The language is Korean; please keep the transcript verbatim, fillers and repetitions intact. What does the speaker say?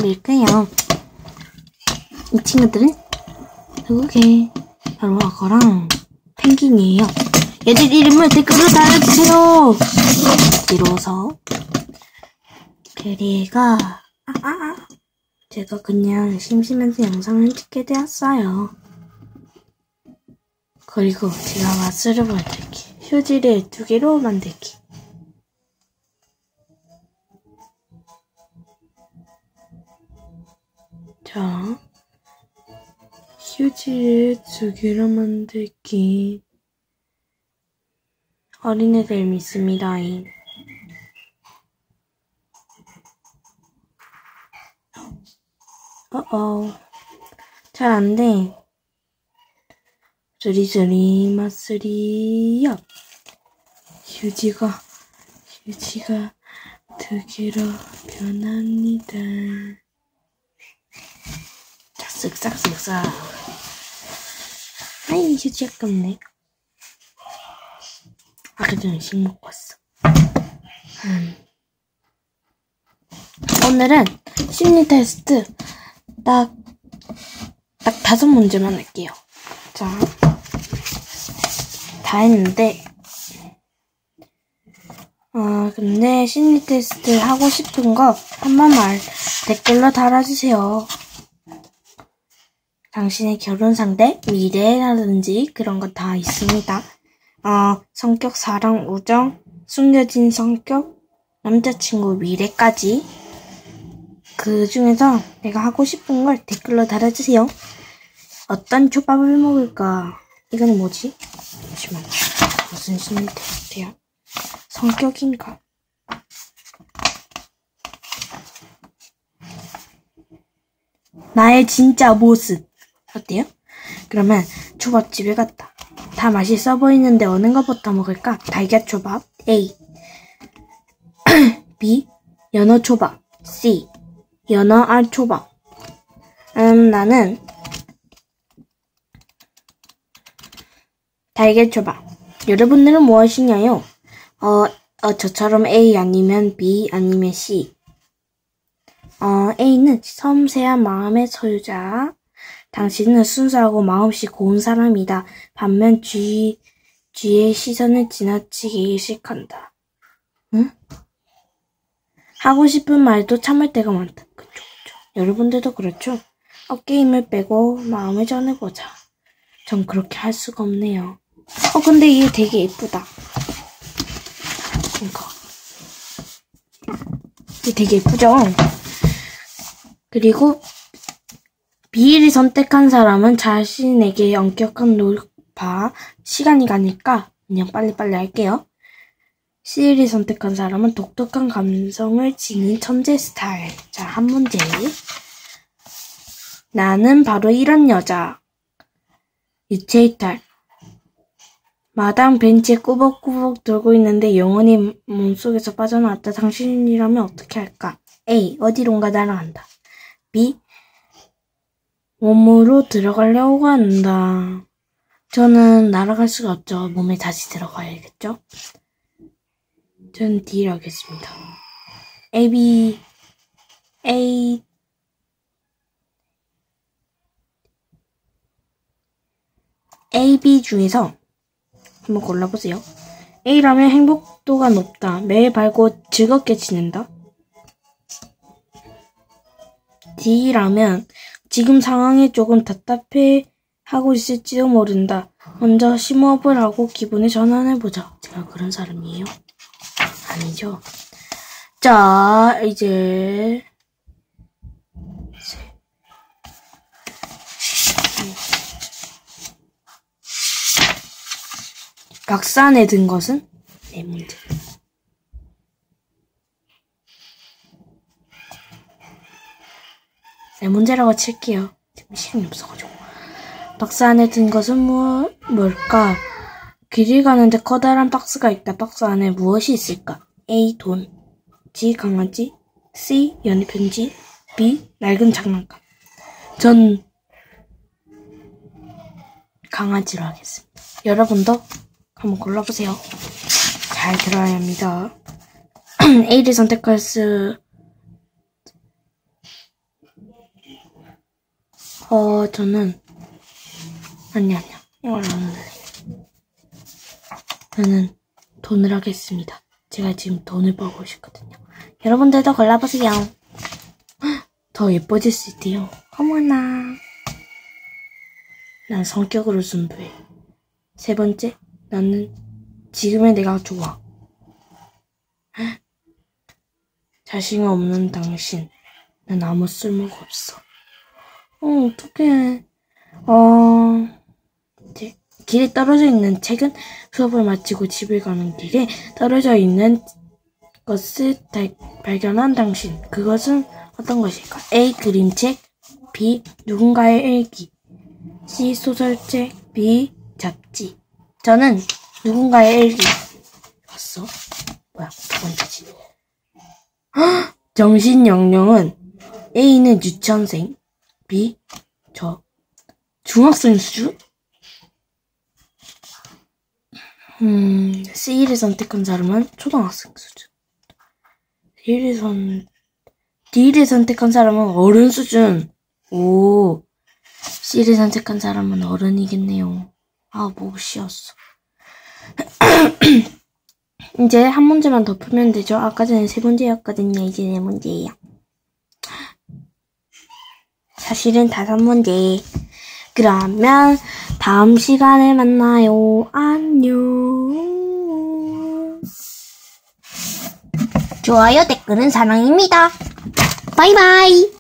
보여드릴게요. 이 친구들은 누구게? 바로 악어랑 펭귄이에요. 얘들 이름을 댓글로 달아주세요. 이로서 그리고 아, 아, 아. 제가 그냥 심심해서 영상을 찍게 되었어요. 그리고 제가 맛으로 보여드릴게요. 휴지를 두 개로 만들기. 자, 휴지를 두 개로 만들기. 어린애들 믿습니다. 어어, 잘 안 돼. 쓰리쓰리 맛쓰리요. 휴지가 휴지가 두 개로 변합니다. 자, 쓱싹쓱싹. 아이, 휴지 아깝네. 아까 전에 식 먹고 왔어. 음. 오늘은 심리 테스트 딱, 딱 다섯 문제만 할게요. 자, 다 했는데, 어, 근데 심리 테스트 하고 싶은 거 한 번만 댓글로 달아주세요. 당신의 결혼 상대, 미래라든지 그런 거 다 있습니다. 어, 성격, 사랑, 우정, 숨겨진 성격, 남자친구 미래까지. 그 중에서 내가 하고 싶은 걸 댓글로 달아주세요. 어떤 초밥을 먹을까? 이건 뭐지? 잠시만. 무슨 심리 테스트야? 성격인가? 나의 진짜 모습. 어때요? 그러면 초밥집에 갔다. 다 맛있어 보이는데 어느 것부터 먹을까? 달걀초밥 A, B, 연어초밥 C, 연어알초밥. 음, 나는 달걀초밥. 여러분들은 무엇이냐요? 어, 어, 저처럼 A 아니면 B 아니면 C. 어, A는 섬세한 마음의 소유자. 당신은 순수하고 마음씨 고운 사람이다. 반면 주위, 주위의 시선을 지나치게 의식한다. 응? 하고 싶은 말도 참을 때가 많다. 그쵸, 그쵸. 여러분들도 그렇죠? 어, 게임을 빼고 마음을 전해보자. 전 그렇게 할 수가 없네요. 어, 근데 얘 되게 예쁘다. 그니까. 얘 되게 예쁘죠? 그리고 B를 선택한 사람은 자신에게 엄격한 높아. 시간이 가니까 그냥 빨리빨리 할게요. C를 선택한 사람은 독특한 감성을 지닌 천재 스타일. 자, 한 문제. 나는 바로 이런 여자. 유체이탈. 마당 벤치에 꾸벅꾸벅 돌고 있는데 영원히 몸속에서 빠져나왔다. 당신이라면 어떻게 할까? A. 어디론가 날아간다. B. 몸으로 들어가려고 한다. 저는 날아갈 수가 없죠. 몸에 다시 들어가야겠죠? 저는 D를 하겠습니다. A, B, A, A, B 중에서 한번 골라보세요. A라면 행복도가 높다. 매일 밝고 즐겁게 지낸다. D라면 지금 상황에 조금 답답해 하고 있을지도 모른다. 먼저 심호흡을 하고 기분을 전환해보자. 제가 그런 사람이에요? 아니죠. 자, 이제 박산에 든 것은? 네 문제. 네 문제라고 칠게요. 지금 시간이 없어가지고. 박스 안에 든 것은 뭐, 뭘까? 길을 가는데 커다란 박스가 있다. 박스 안에 무엇이 있을까? A. 돈 B. 강아지 C. 연애편지 B. 낡은 장난감. 전 강아지로 하겠습니다. 여러분도 한번 골라보세요. 잘 들어야 합니다. A를 선택할 수 어, 저는, 아니, 아니야. 이걸 안 할래. 저는 돈을 하겠습니다. 제가 지금 돈을 벌고 싶거든요. 여러분들도 골라보세요. 더 예뻐질 수 있대요. 어머나. 난 성격으로 승부해. 세 번째, 나는 지금의 내가 좋아. 자신 없는 당신. 난 아무 쓸모가 없어. 어, 어떡해. 어, 이제 길에 떨어져 있는 책은 수업을 마치고 집에 가는 길에 떨어져 있는 것을 달, 발견한 당신. 그것은 어떤 것일까? A. 그림책, B. 누군가의 일기, C. 소설책, B. 잡지. 저는 누군가의 일기. 봤어? 뭐야, 두 번째지. 헉! 정신연령은 A는 유치원생, B. 저 중학생 수준? 음, C를 선택한 사람은 초등학생 수준. D를 선, D를 선택한 사람은 어른 수준. 오, C를 선택한 사람은 어른이겠네요. 아, 뭐 쉬었어. 이제 한 문제만 더 풀면 되죠. 아까 전에 세 문제였거든요. 이제 네 문제예요. 사실은 다섯 문제. 그러면 다음 시간에 만나요. 안녕. 좋아요, 댓글은 사랑입니다. 바이바이.